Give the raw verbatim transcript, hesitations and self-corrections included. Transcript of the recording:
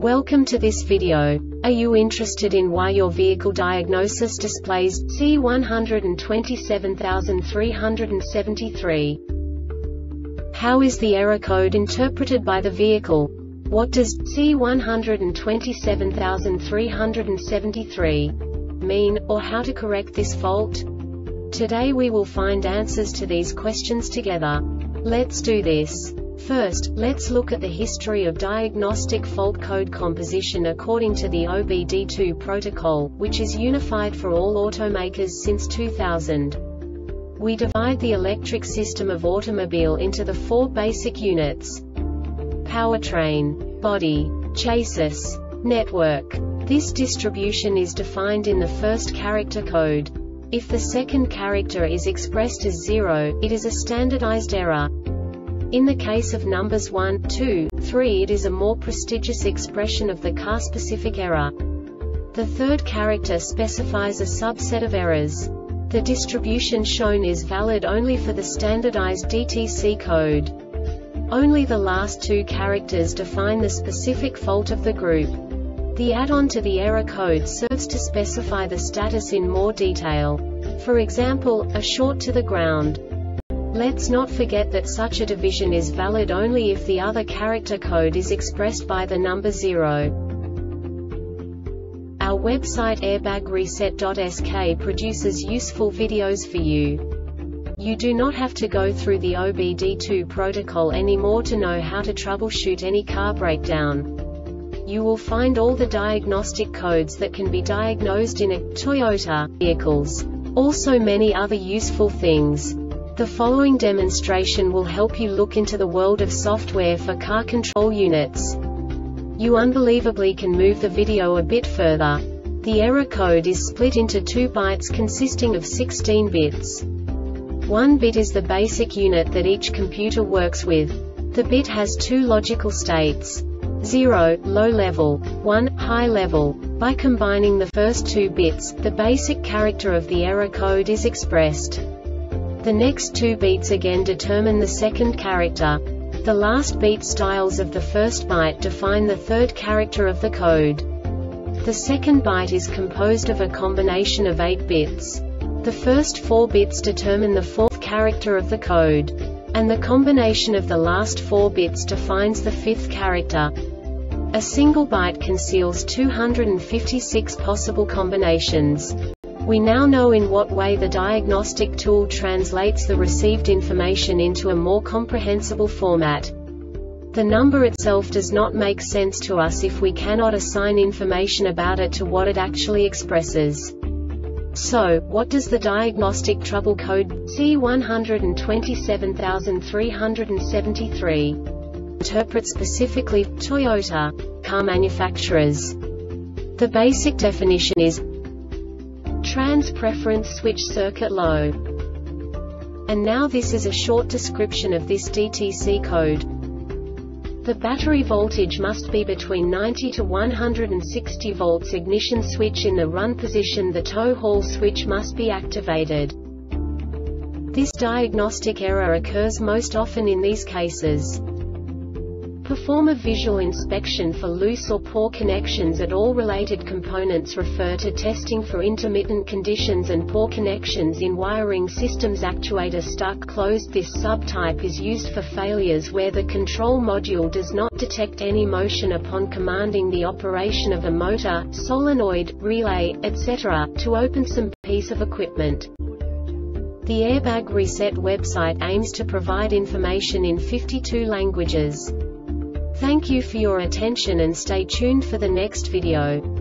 Welcome to this video. Are you interested in why your vehicle diagnosis displays C one hundred twenty-seven three hundred seventy-three? How is the error code interpreted by the vehicle? What does C one hundred twenty-seven three hundred seventy-three mean, or how to correct this fault? Today we will find answers to these questions together. Let's do this. First, let's look at the history of diagnostic fault code composition according to the O B D two protocol, which is unified for all automakers since two thousand. We divide the electric system of automobile into the four basic units: powertrain, body, chassis, network. This distribution is defined in the first character code. If the second character is expressed as zero, it is a standardized error. In the case of numbers one, two, three, it is a more prestigious expression of the car-specific error. The third character specifies a subset of errors. The distribution shown is valid only for the standardized D T C code. Only the last two characters define the specific fault of the group. The add-on to the error code serves to specify the status in more detail. For example, a short to the ground. Let's not forget that such a division is valid only if the other character code is expressed by the number zero. Our website airbag reset dot S K produces useful videos for you. You do not have to go through the O B D two protocol anymore to know how to troubleshoot any car breakdown. You will find all the diagnostic codes that can be diagnosed in a Toyota vehicles. Also many other useful things. The following demonstration will help you look into the world of software for car control units. You unbelievably can move the video a bit further. The error code is split into two bytes consisting of sixteen bits. One bit is the basic unit that each computer works with. The bit has two logical states: zero, low level, one, high level. By combining the first two bits, the basic character of the error code is expressed. The next two beats again determine the second character. The last beat styles of the first byte define the third character of the code. The second byte is composed of a combination of eight bits. The first four bits determine the fourth character of the code. And the combination of the last four bits defines the fifth character. A single byte conceals two hundred fifty-six possible combinations. We now know in what way the diagnostic tool translates the received information into a more comprehensible format. The number itself does not make sense to us if we cannot assign information about it to what it actually expresses. So, what does the diagnostic trouble code C one hundred twenty-seven three hundred seventy-three interpret specifically for Toyota car manufacturers? The basic definition is trans preference switch circuit low. And now this is a short description of this D T C code. The battery voltage must be between ninety to one hundred sixty volts. Ignition switch in the run position. The tow haul switch must be activated. This diagnostic error occurs most often in these cases. Perform a visual inspection for loose or poor connections at all related components. Refer to testing for intermittent conditions and poor connections in wiring systems. Actuator stuck closed. This subtype is used for failures where the control module does not detect any motion upon commanding the operation of a motor, solenoid, relay, et cetera, to open some piece of equipment. The Airbag Reset website aims to provide information in fifty-two languages. Thank you for your attention and stay tuned for the next video.